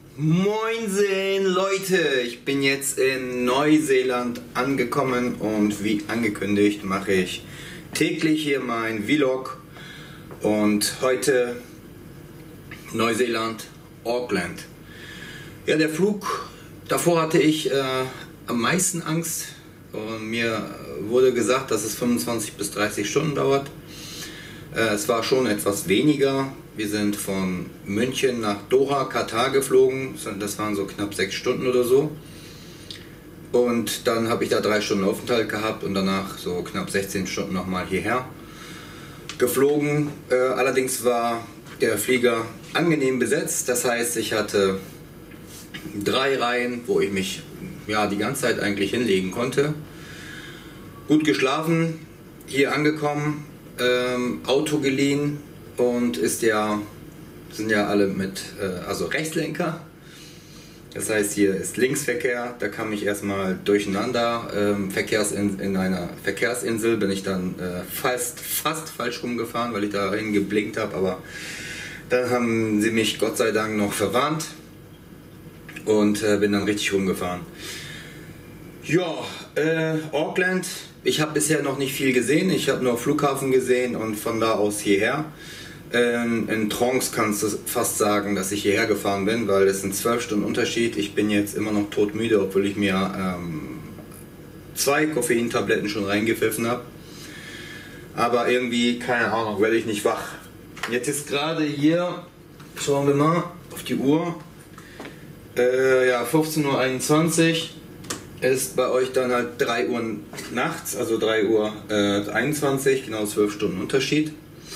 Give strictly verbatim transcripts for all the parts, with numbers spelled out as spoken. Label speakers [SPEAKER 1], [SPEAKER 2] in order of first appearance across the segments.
[SPEAKER 1] Moinsen Leute, ich bin jetzt in Neuseeland angekommen und wie angekündigt mache ich täglich hier mein Vlog und heute Neuseeland, Auckland. Ja, der Flug, davor hatte ich äh, am meisten Angst und mir wurde gesagt, dass es fünfundzwanzig bis dreißig Stunden dauert. Äh, es war schon etwas weniger. Wir sind von München nach Doha, Katar geflogen. Das waren so knapp sechs Stunden oder so. Und dann habe ich da drei Stunden Aufenthalt gehabt und danach so knapp sechzehn Stunden nochmal hierher geflogen. Äh, allerdings war der Flieger angenehm besetzt. Das heißt, ich hatte drei Reihen, wo ich mich ja, die ganze Zeit eigentlich hinlegen konnte. Gut geschlafen, hier angekommen, ähm, Auto geliehen. Und ist ja, sind ja alle mit, äh, also Rechtslenker. Das heißt, hier ist Linksverkehr, da kam ich erstmal durcheinander. Ähm, Verkehrsin in einer Verkehrsinsel bin ich dann äh, fast, fast falsch rumgefahren, weil ich dahin geblinkt habe. Aber dann haben sie mich Gott sei Dank noch verwarnt und äh, bin dann richtig rumgefahren. Ja, äh, Auckland, ich habe bisher noch nicht viel gesehen. Ich habe nur Flughafen gesehen und von da aus hierher. In Trance kannst du fast sagen, dass ich hierher gefahren bin, weil es sind zwölf Stunden Unterschied. Ich bin jetzt immer noch todmüde, obwohl ich mir ähm, zwei Koffeintabletten schon reingepfiffen habe. Aber irgendwie, keine Ahnung, werde ich nicht wach. Jetzt ist gerade hier, schauen wir mal auf die Uhr, äh, ja, fünfzehn Uhr einundzwanzig. Ist bei euch dann halt drei Uhr nachts, also drei Uhr einundzwanzig, genau zwölf Stunden Unterschied.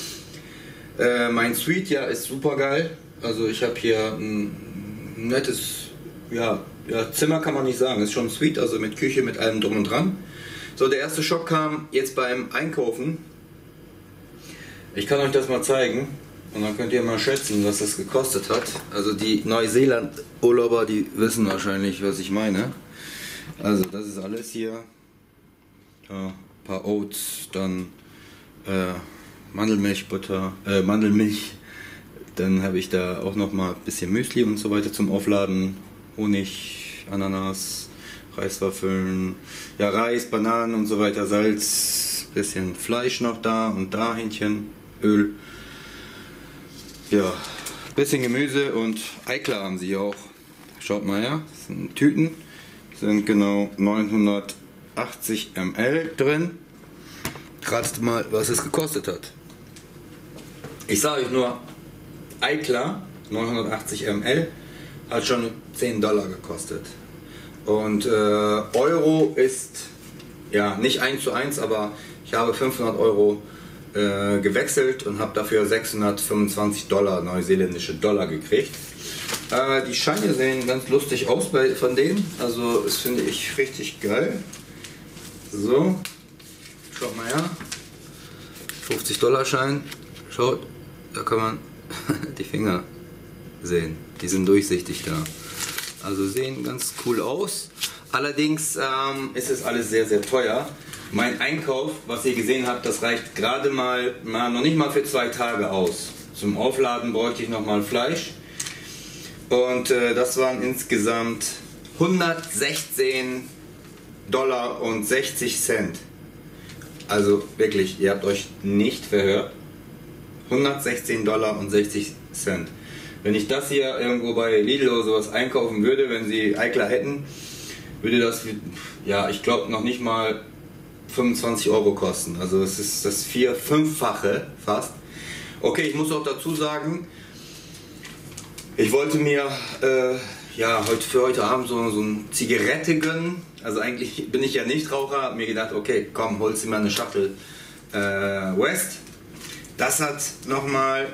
[SPEAKER 1] Äh, mein Suite, ja, ist super geil. Also ich habe hier ein nettes ja, ja, Zimmer, kann man nicht sagen. Ist schon ein Suite, also mit Küche, mit allem drum und dran. So, der erste Schock kam jetzt beim Einkaufen. Ich kann euch das mal zeigen und dann könnt ihr mal schätzen, was das gekostet hat. Also die Neuseeland-Urlauber, die wissen wahrscheinlich, was ich meine. Also das ist alles hier. Ja, ein paar Oats, dann äh, Mandelmilchbutter, äh, Mandelmilch, dann habe ich da auch noch mal ein bisschen Müsli und so weiter zum Aufladen, Honig, Ananas, Reiswaffeln, ja Reis, Bananen und so weiter, Salz, bisschen Fleisch noch da und da, Hähnchen, Öl, ja, bisschen Gemüse und Eiklar haben sie auch, schaut mal her, das sind Tüten, sind genau neunhundertachtzig Milliliter drin, ratet mal, was es gekostet hat. Ich sage euch nur, Eiklar, neunhundertachtzig Milliliter, hat schon zehn Dollar gekostet. Und äh, Euro ist, ja, nicht eins zu eins, aber ich habe fünfhundert Euro äh, gewechselt und habe dafür sechshundertfünfundzwanzig Dollar, neuseeländische Dollar gekriegt. Äh, die Scheine sehen ganz lustig aus bei, von denen, also das finde ich richtig geil. So, schaut mal her, fünfzig Dollar Schein, schaut. Da kann man die Finger sehen, die sind durchsichtig da. Also sehen ganz cool aus. Allerdings ähm, ist es alles sehr, sehr teuer. Mein Einkauf, was ihr gesehen habt, das reicht gerade mal, mal, noch nicht mal für zwei Tage aus. Zum Aufladen bräuchte ich nochmal Fleisch. Und äh, das waren insgesamt hundertsechzehn Dollar und sechzig Cent. Also wirklich, ihr habt euch nicht verhört. hundertsechzehn Dollar und sechzig Cent. Wenn ich das hier irgendwo bei Lidl oder sowas einkaufen würde, wenn sie Eiklar hätten, würde das, ja, ich glaube noch nicht mal fünfundzwanzig Euro kosten. Also es ist das vier-, fünffache fast. Okay, ich muss auch dazu sagen, ich wollte mir äh, ja, heute für heute Abend so, so eine Zigarette gönnen. Also eigentlich bin ich ja Nichtraucher, habe mir gedacht, okay, komm, holst du mir eine Schachtel äh, West. Das hat nochmal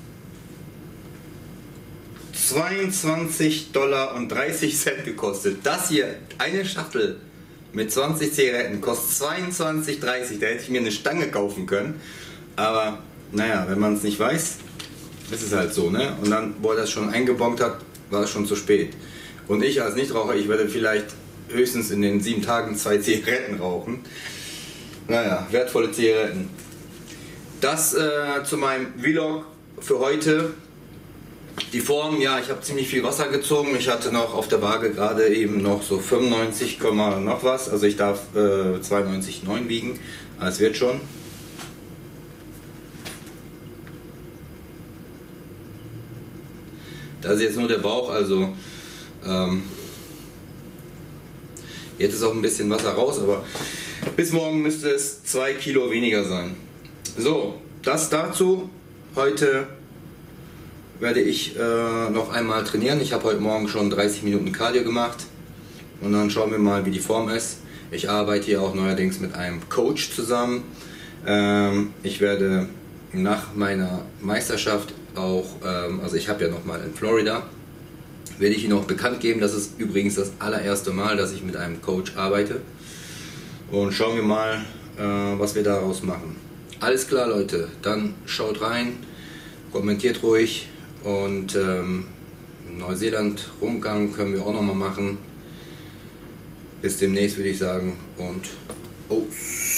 [SPEAKER 1] zweiundzwanzig Dollar und dreißig Cent gekostet. Das hier, eine Schachtel mit zwanzig Zigaretten, kostet zweiundzwanzig dreißig. Da hätte ich mir eine Stange kaufen können. Aber naja, wenn man es nicht weiß, ist es halt so, ne? Und dann, wo er das schon eingebombt hat, war es schon zu spät. Und ich als Nichtraucher, ich werde vielleicht höchstens in den sieben Tagen zwei Zigaretten rauchen. Naja, wertvolle Zigaretten. Das äh, zu meinem Vlog für heute. Die Form, ja, ich habe ziemlich viel Wasser gezogen. Ich hatte noch auf der Waage gerade eben noch so fünfundneunzig, noch was. Also ich darf äh, zweiundneunzig Komma neun wiegen. Das wird schon. Das ist jetzt nur der Bauch, also ähm, jetzt ist auch ein bisschen Wasser raus, aber bis morgen müsste es zwei Kilo weniger sein. So, das dazu. Heute werde ich äh, noch einmal trainieren. Ich habe heute Morgen schon dreißig Minuten Cardio gemacht und dann schauen wir mal, wie die Form ist. Ich arbeite hier auch neuerdings mit einem Coach zusammen. Ähm, ich werde nach meiner Meisterschaft auch, ähm, also ich habe ja noch mal in Florida, werde ich Ihnen auch bekannt geben. Das ist übrigens das allererste Mal, dass ich mit einem Coach arbeite. Und schauen wir mal, äh, was wir daraus machen. Alles klar, Leute, dann schaut rein, kommentiert ruhig und ähm, Neuseeland-Rundgang können wir auch noch mal machen. Bis demnächst, würde ich sagen, und aus.